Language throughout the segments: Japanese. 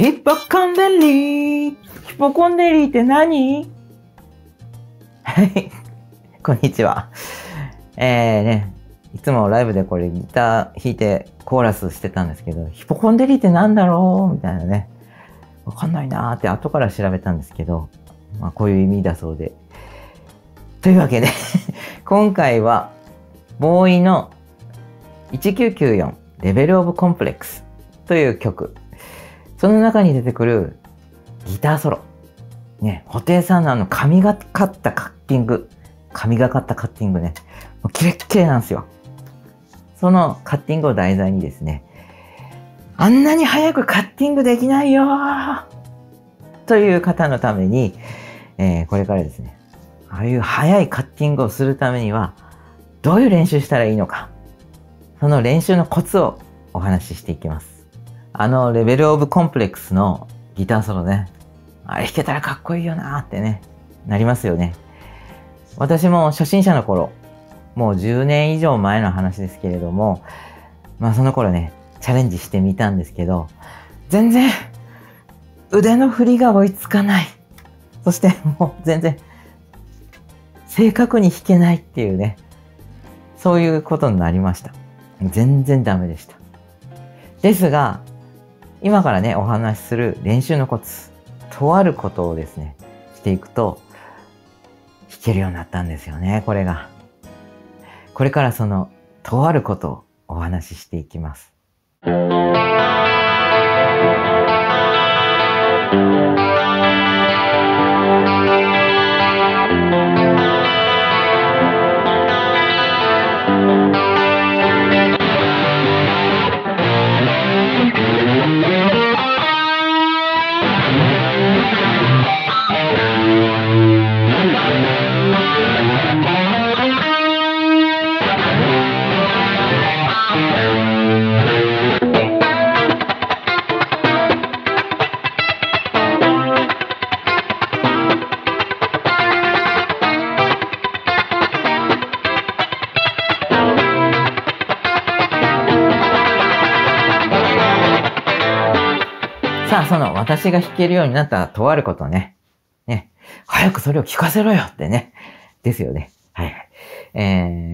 ヒポコンデリー。ヒポコンデリーって何？はい。こんにちは。いつもライブでこれギター弾いてコーラスしてたんですけど、ヒポコンデリーって何だろうみたいなね。わかんないなーって後から調べたんですけど、まあこういう意味だそうで。というわけで、今回は、ボーイの1994レベルオブコンプレックスという曲。その中に出てくるギターソロ。ね、布袋さんの神がかったカッティング。神がかったカッティングね。もうキレッキレなんですよ。そのカッティングを題材にですね、あんなに早くカッティングできないよーという方のために、これからですね、ああいう早いカッティングをするためには、どういう練習したらいいのか。その練習のコツをお話ししていきます。レベルオブコンプレックスのギターソロね。あれ弾けたらかっこいいよなーってね、なりますよね。私も初心者の頃、もう10年以上前の話ですけれども、まあその頃ね、チャレンジしてみたんですけど、全然腕の振りが追いつかない。そしてもう全然正確に弾けないっていうね、そういうことになりました。全然ダメでした。ですが、今からね、お話しする練習のコツ、とあることをですね、していくと、弾けるようになったんですよね、これが。これからその、とあることをお話ししていきます。さあ、その私が弾けるようになったとあることね。早くそれを聞かせろよってね。ですよね。はい。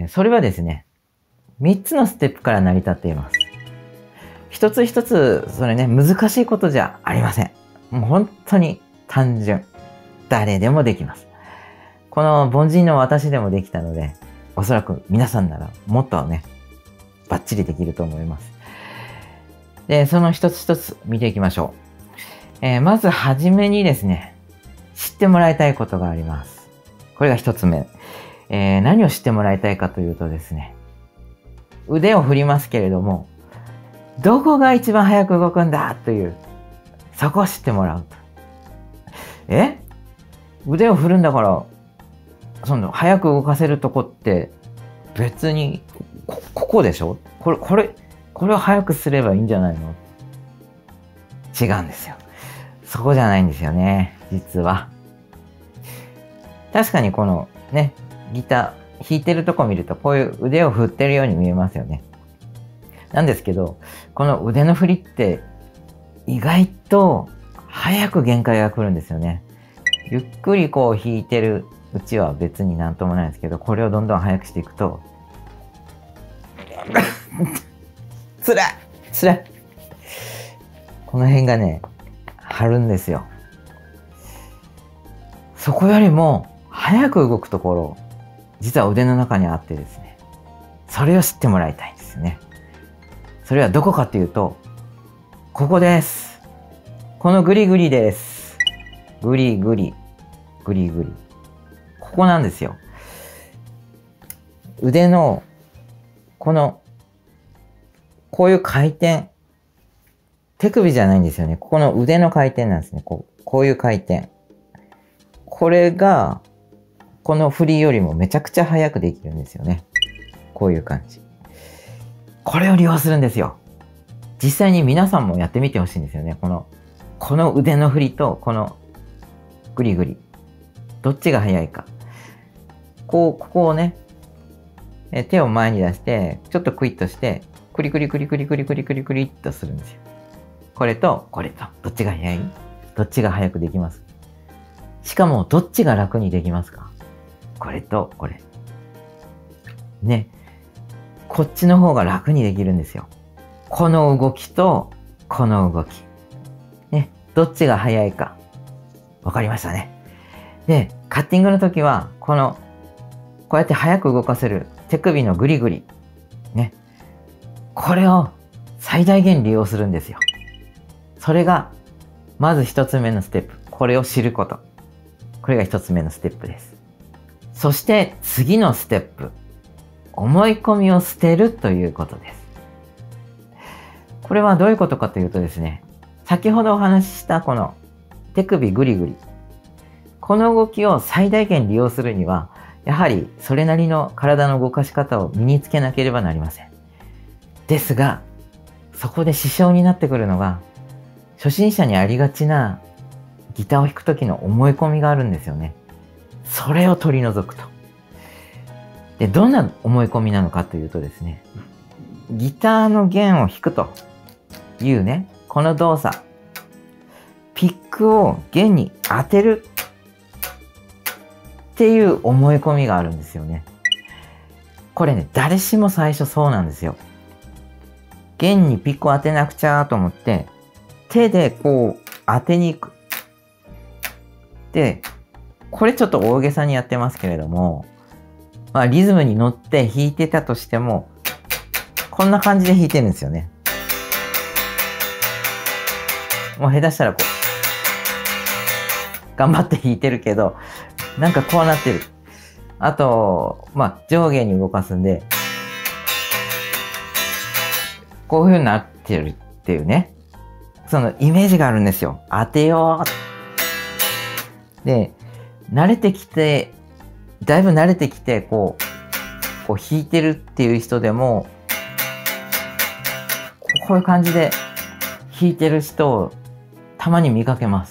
それはですね、3つのステップから成り立っています。一つ一つ、それね、難しいことじゃありません。もう本当に単純。誰でもできます。この凡人の私でもできたので、おそらく皆さんならもっとね、バッチリできると思います。で、その一つ一つ見ていきましょう。まずはじめにですね、知ってもらいたいことがあります。これが一つ目。何を知ってもらいたいかというとですね、腕を振りますけれども、どこが一番早く動くんだという、そこを知ってもらうと。腕を振るんだから、早く動かせるとこって、別に、ここでしょ？これを早くすればいいんじゃないの？違うんですよ。そこじゃないんですよね、実は。確かにこのね、ギター弾いてるとこ見るとこういう腕を振ってるように見えますよね。なんですけど、この腕の振りって意外と早く限界が来るんですよね。ゆっくりこう弾いてるうちは別になんともないんですけど、これをどんどん早くしていくと、つらいこの辺がね、張るんですよ。そこよりも早く動くところ、実は腕の中にあってですね、それを知ってもらいたいんですよね。それはどこかっていうと、ここです。このグリグリです。グリグリ。ここなんですよ。腕の、こういう回転。手首じゃないんですよね。ここの腕の回転なんですね。こういう回転。これが、この振りよりもめちゃくちゃ早くできるんですよね。こういう感じ。これを利用するんですよ。実際に皆さんもやってみてほしいんですよね。この腕の振りと、このグリグリ。どっちが早いか。ここをね、手を前に出して、ちょっとクイッとして、クリクリクリクリクリクリクリクリっとするんですよ。 これとこれとどっちが早い？どっちが早くできます？しかもどっちが楽にできますか？これとこれ。ね。こっちの方が楽にできるんですよ。この動きとこの動き。ね。どっちが早いか。わかりましたね。で、カッティングの時は、こうやって早く動かせる手首のグリグリ。ね。これを最大限利用するんですよ。それが、まず一つ目のステップ。これを知ること。これが一つ目のステップです。そして次のステップ。思い込みを捨てるということです。これはどういうことかというとですね、先ほどお話ししたこの手首グリグリ。この動きを最大限利用するには、やはりそれなりの体の動かし方を身につけなければなりません。ですが、そこで支障になってくるのが、初心者にありがちなギターを弾くときの思い込みがあるんですよね。それを取り除くと。で、どんな思い込みなのかというとですね、ギターの弦を弾くというね、この動作、ピックを弦に当てるっていう思い込みがあるんですよね。これね、誰しも最初そうなんですよ。弦にピックを当てなくちゃと思って、手でこう当てに行く。で、これちょっと大げさにやってますけれども、まあリズムに乗って弾いてたとしても、こんな感じで弾いてるんですよね。もう下手したらこう、頑張って弾いてるけど、なんかこうなってる。あと、まあ上下に動かすんで、こういう風になってるっていうね。そのイメージがあるんですよ。当てよう。で、慣れてきて、だいぶ慣れてきて、こう弾いてるっていう人でも、こういう感じで弾いてる人をたまに見かけます。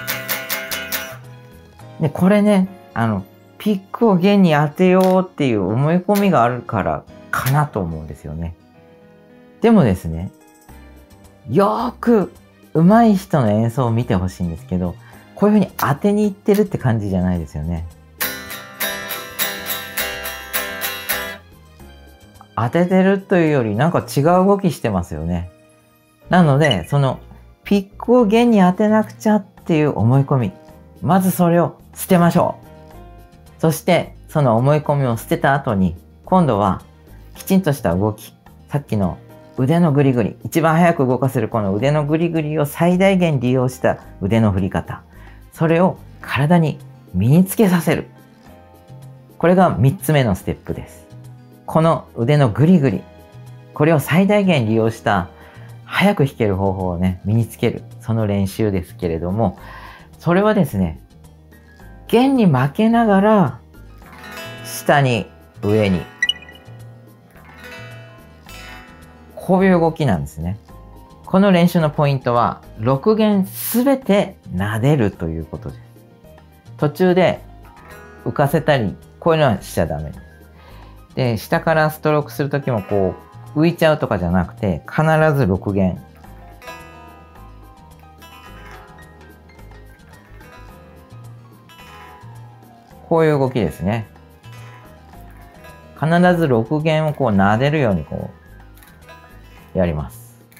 で、これね、ピックを弦に当てようっていう思い込みがあるからかなと思うんですよね。でもですね、よーく上手い人の演奏を見てほしいんですけど、こういう風に当てにいってるって感じじゃないですよね。当ててるというよりなんか違う動きしてますよね。なので、そのピックを弦に当てなくちゃっていう思い込み。まずそれを捨てましょう。そしてその思い込みを捨てた後に、今度はきちんとした動き。さっきの腕のグリグリ。一番早く動かせるこの腕のグリグリを最大限利用した腕の振り方。それを体に身につけさせる。これが3つ目のステップです。この腕のグリグリ。これを最大限利用した早く弾ける方法をね、身につける。その練習ですけれども、それはですね、弦に負けながら、下に、上に。こういう動きなんですね。この練習のポイントは、6弦すべて撫でるということです。途中で浮かせたり、こういうのはしちゃダメです。で、下からストロークするときもこう、浮いちゃうとかじゃなくて、必ず6弦。こういう動きですね。必ず6弦をこう撫でるようにこう、やります。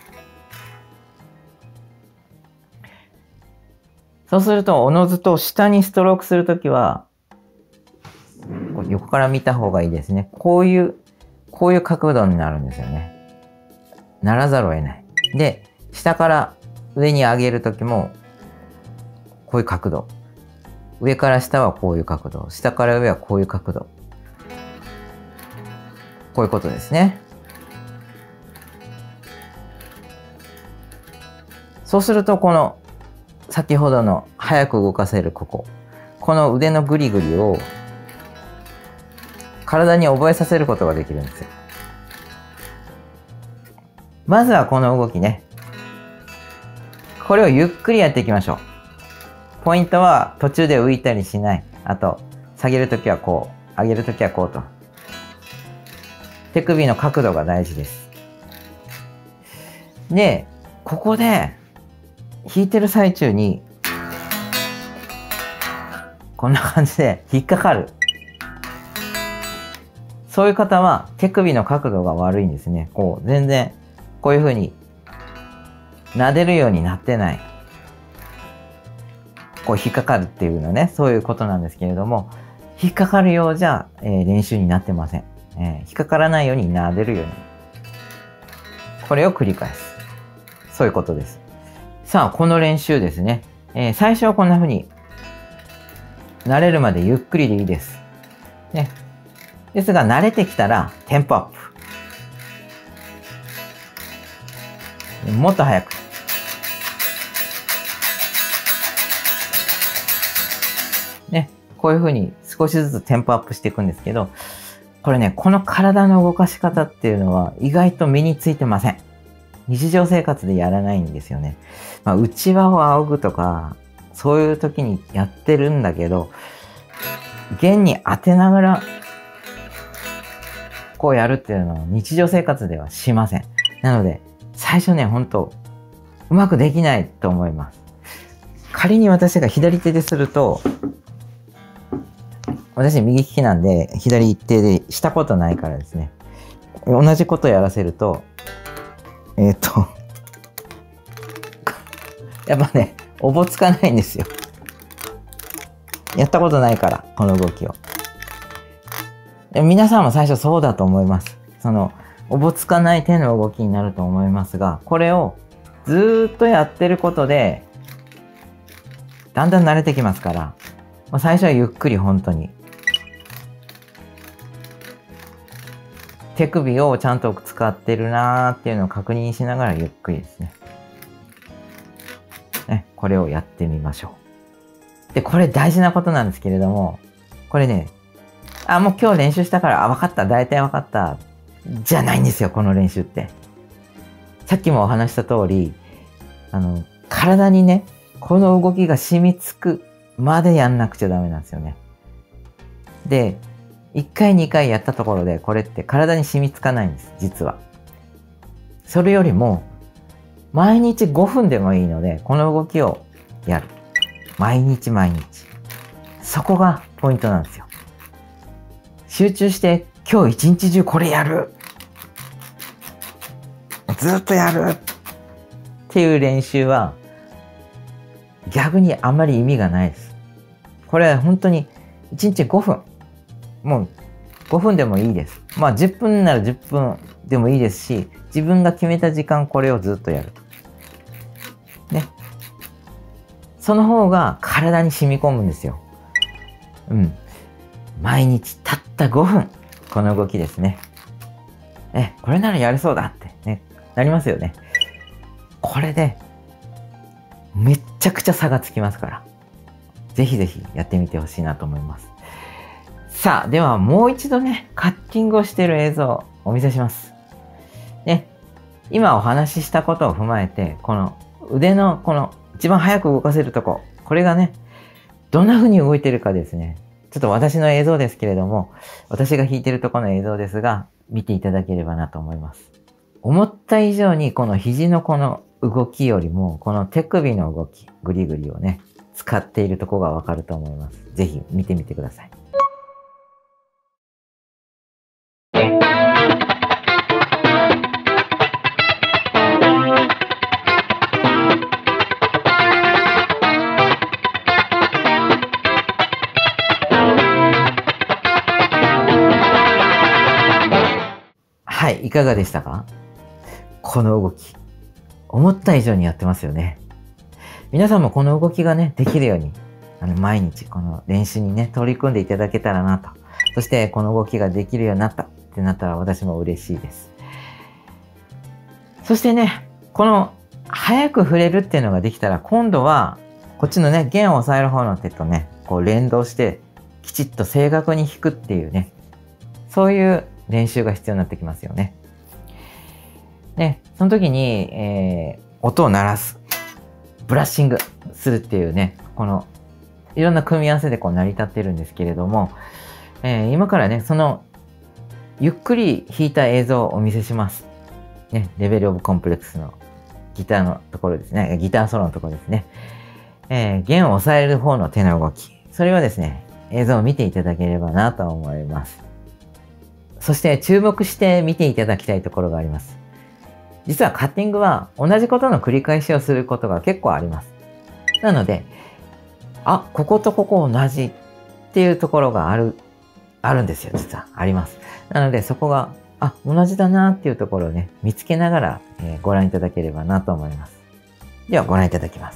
そうすると、おのずと下にストロークするときは、横から見た方がいいですね。こういう角度になるんですよね。ならざるを得ない。で、下から上に上げるときも、こういう角度。上から下はこういう角度。下から上はこういう角度。こういうことですね。そうすると、この、先ほどの早く動かせるこの腕のグリグリを体に覚えさせることができるんですよ。まずはこの動きね。これをゆっくりやっていきましょう。ポイントは途中で浮いたりしない。あと、下げるときはこう、上げるときはこうと。手首の角度が大事です。で、 ここで弾いてる最中にこんな感じで引っかかる。そういう方は手首の角度が悪いんですね。こう全然こういう風に撫でるようになってない。こう引っかかるっていうのね、そういうことなんですけれども、引っかかるようじゃ、練習になってません。引っかからないように撫でるように。これを繰り返す。そういうことです。さあ、この練習ですね。最初はこんな風に慣れるまでゆっくりでいいです。ね。ですが、慣れてきたらテンポアップ。もっと早く。ね。こういう風に少しずつテンポアップしていくんですけど、これね、この体の動かし方っていうのは意外と身についてません。日常生活でやらないんですよね。まあ、内輪を仰ぐとか、そういう時にやってるんだけど、弦に当てながら、こうやるっていうのを日常生活ではしません。なので、最初ね、ほんと、うまくできないと思います。仮に私が左手ですると、私右利きなんで、左手でしたことないからですね。同じことやらせると、やっぱね、おぼつかないんですよ。やったことないから、この動きを。皆さんも最初そうだと思います。おぼつかない手の動きになると思いますが、これをずーっとやってることで、だんだん慣れてきますから、最初はゆっくり本当に。手首をちゃんと使ってるなーっていうのを確認しながらゆっくりですね。これをやってみましょう。で、これ大事なことなんですけれども、これね、もう今日練習したから、わかった、大体わかった、じゃないんですよ、この練習って。さっきもお話した通り、体にね、この動きが染みつくまでやんなくちゃダメなんですよね。で、1回2回やったところで、これって体に染みつかないんです、実は。それよりも、毎日5分でもいいので、この動きをやる。毎日毎日。そこがポイントなんですよ。集中して、今日一日中これやる。ずっとやる。っていう練習は、逆にあんまり意味がないです。これは本当に1日5分。もう5分でもいいです。まあ10分なら10分でもいいですし、自分が決めた時間これをずっとやる。ね。その方が体に染み込むんですよ。毎日たった5分。この動きですね。これならやれそうだってね、なりますよね。これで、めっちゃくちゃ差がつきますから。ぜひぜひやってみてほしいなと思います。さあ、ではもう一度ね、カッティングをしている映像をお見せします。ね、今お話ししたことを踏まえて、この腕のこの一番早く動かせるとこ、これがね、どんな風に動いてるかですね。ちょっと私の映像ですけれども、私が弾いてるところの映像ですが、見ていただければなと思います。思った以上にこの肘のこの動きよりも、この手首の動き、グリグリをね、使っているところがわかると思います。ぜひ見てみてください。はい、いかがでしたか？この動き。思った以上にやってますよね。皆さんもこの動きがね、できるように、毎日この練習にね、取り組んでいただけたらなと。そして、この動きができるようになったってなったら私も嬉しいです。そしてね、この、早く触れるっていうのができたら、今度は、こっちのね、弦を押さえる方の手とね、こう連動して、きちっと正確に弾くっていうね、そういう練習が必要になってきますよね。ね、その時に、音を鳴らす。ブラッシングするっていうね、この、いろんな組み合わせでこう成り立ってるんですけれども、今からね、その、ゆっくり弾いた映像をお見せします。ね、レベルオブコンプレックスのギターのところですね。ギターソロのところですね。弦を押さえる方の手の動き。それをですね、映像を見ていただければなと思います。そして注目して見ていただきたいところがあります。実はカッティングは同じことの繰り返しをすることが結構あります。なので、あ、こことここ同じっていうところがあるんですよ、実は。あります。なので、そこが、あ、同じだなっていうところをね、見つけながら、ご覧いただければなと思います。では、ご覧いただきます。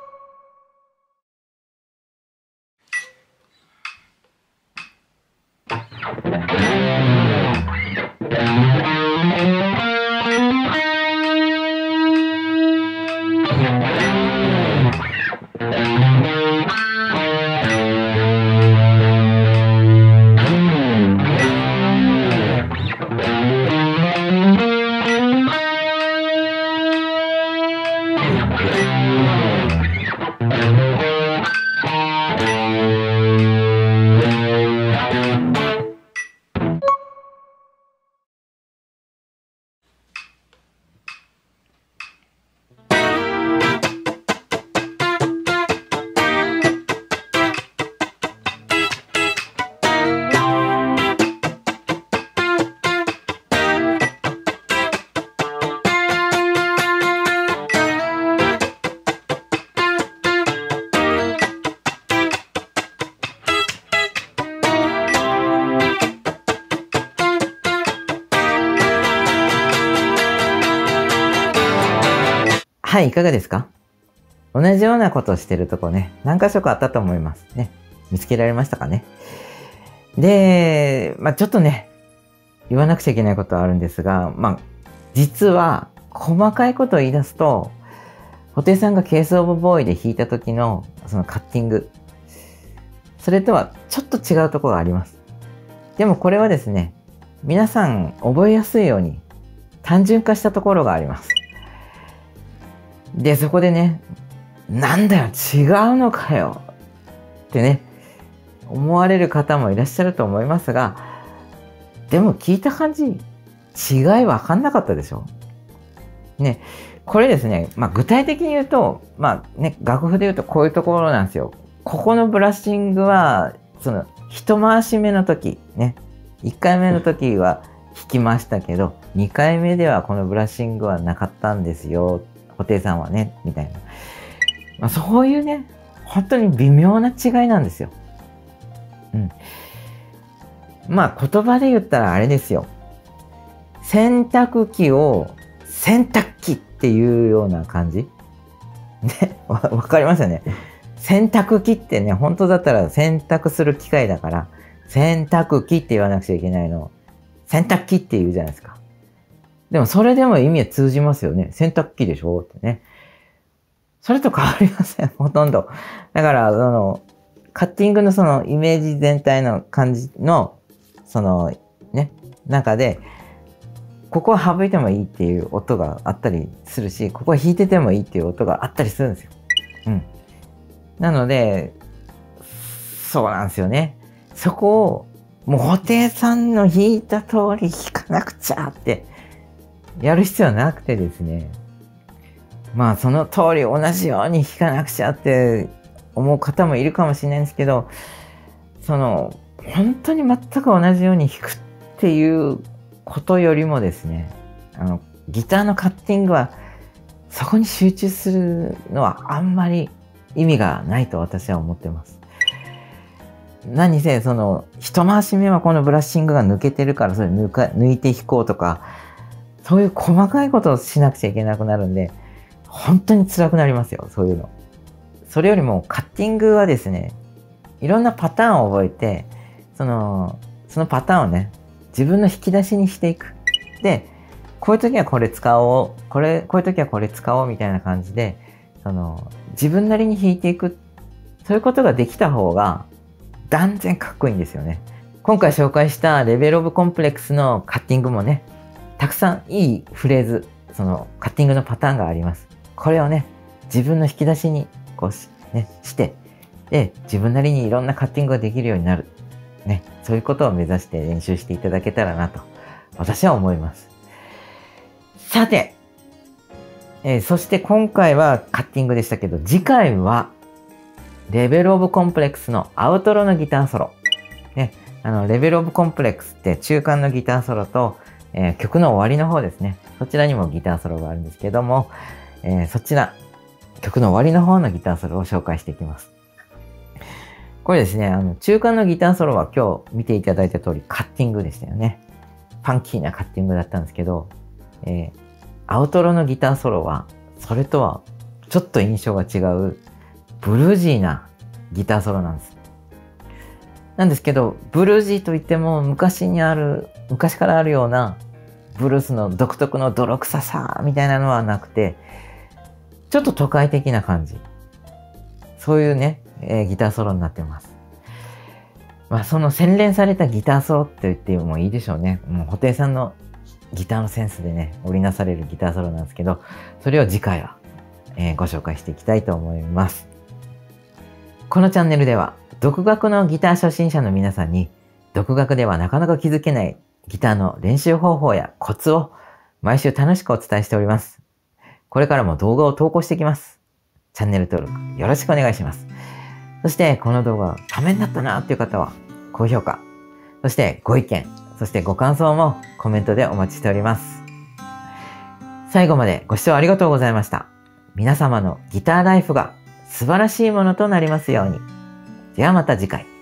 はい、いかがですか？同じようなことをしてるとこね、何箇所かあったと思いますね。見つけられましたかね？で、ちょっとね、言わなくちゃいけないことはあるんですが、実は、細かいことを言い出すと、布袋さんがケースオブボーイで弾いた時の、そのカッティング、それとはちょっと違うところがあります。でもこれはですね、皆さん覚えやすいように単純化したところがあります。で、そこでね、なんだよ、違うのかよってね、思われる方もいらっしゃると思いますが、でも聞いた感じ、違い分かんなかったでしょ？ね、これですね、具体的に言うと、楽譜で言うとこういうところなんですよ。ここのブラッシングは、その、一回し目の時、ね、1回目の時は弾きましたけど、2回目ではこのブラッシングはなかったんですよ。布袋さんはね、みたいな。そういうね、本当に微妙な違いなんですよ。言葉で言ったらあれですよ。洗濯機を洗濯機っていうような感じね、わかりますよね。洗濯機ってね、本当だったら洗濯する機械だから、洗濯機って言わなくちゃいけないのを、洗濯機って言うじゃないですか。でもそれでも意味は通じますよね。洗濯機でしょってね。それと変わりません。ほとんど。だから、カッティングのそのイメージ全体の感じの、中で、ここは省いてもいいっていう音があったりするし、ここは弾いててもいいっていう音があったりするんですよ。なので、そうなんですよね。そこを、もう布袋さんの弾いた通り弾かなくちゃってやる必要はなくてですね。その通り同じように弾かなくちゃって思う方もいるかもしれないんですけど、本当に全く同じように弾くっていうことよりもですね、ギターのカッティングはそこに集中するのはあんまり意味がないと私は思ってます。何せ一回し目はこのブラッシングが抜けてるからそれ抜いて弾こうとか、そういう細かいことをしなくちゃいけなくなるんで、本当に辛くなりますよ、そういうの。それよりもカッティングはですね、いろんなパターンを覚えて、そのパターンをね、自分の引き出しにしていく。で、こういう時はこれ使おう、こういう時はこれ使おうみたいな感じで、自分なりに弾いていく。そういうことができた方が断然かっこいいんですよね。今回紹介したレベルオブコンプレックスのカッティングもね、たくさんいいフレーズ、カッティングのパターンがあります。これをね、自分の引き出しにして、で、自分なりにいろんなカッティングができるようになる。ね、そういうことを目指して練習していただけたらなと、私は思います。さて、 そして今回はカッティングでしたけど、次回はレベルオブコンプレックスのアウトロのギターソロ。ね、レベルオブコンプレックスって中間のギターソロと、曲の終わりの方ですね。そちらにもギターソロがあるんですけども、そちら、曲の終わりの方のギターソロを紹介していきます。これですね、中間のギターソロは今日見ていただいた通りカッティングでしたよね。ファンキーなカッティングだったんですけど、アウトロのギターソロは、それとはちょっと印象が違う、ブルージーなギターソロなんです。なんですけど、ブルージーといっても昔からあるようなブルースの独特の泥臭さみたいなのはなくて、ちょっと都会的な感じ。そういうね、ギターソロになってます。まあその洗練されたギターソロって言ってもいいでしょうね。もう布袋さんのギターのセンスでね、織りなされるギターソロなんですけど、それを次回は、ご紹介していきたいと思います。このチャンネルでは、独学のギター初心者の皆さんに、独学ではなかなか気づけないギターの練習方法やコツを毎週楽しくお伝えしております。これからも動画を投稿していきます。チャンネル登録よろしくお願いします。そしてこの動画ためになったなっていう方は高評価、そしてご意見、そしてご感想もコメントでお待ちしております。最後までご視聴ありがとうございました。皆様のギターライフが素晴らしいものとなりますように。ではまた次回。